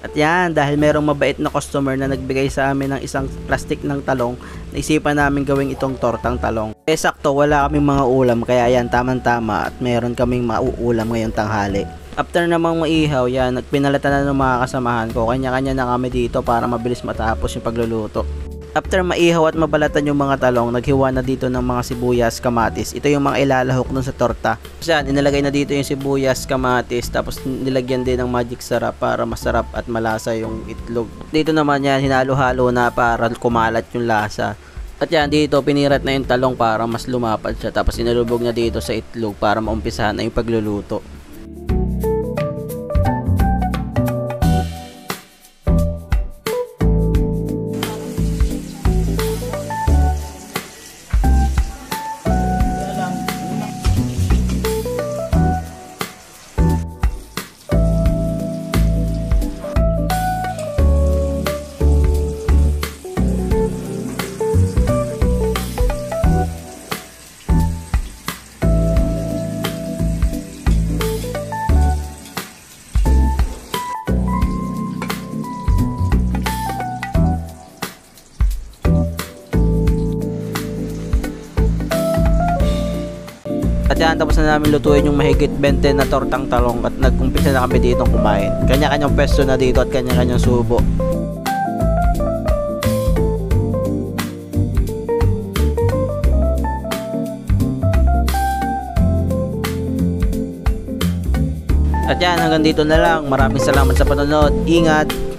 At yan, dahil merong mabait na customer na nagbigay sa amin ng isang plastic ng talong, naisipan namin gawing itong tortang talong. Sakto, wala kaming mga ulam, kaya yan, tamang-tama at meron kaming mauulam ngayong tanghali. After namang maihaw, yan, nagpinalatan na ng mga kasamahan ko, kanya-kanya na kami dito para mabilis matapos yung pagluluto. After maihaw at mabalatan yung mga talong, naghiwa na dito ng mga sibuyas, kamatis. Ito yung mga ilalahok nun sa torta. Kasi yan, inilagay na dito yung sibuyas, kamatis, tapos nilagyan din ng magic sarap para masarap at malasa yung itlog. Dito naman yan, hinalo-halo na para kumalat yung lasa. At yan, dito pinirat na yung talong para mas lumapad siya. Tapos inalubog na dito sa itlog para maumpisahan na yung pagluluto. At yan, tapos na namin lutuin yung mahigit 20 na tortang talong at nag-umpisa na kami dito kumain. Kanya-kanyang pwesto na dito at kanya-kanyang subo. At yan, hanggang dito na lang. Maraming salamat sa panonood. Ingat!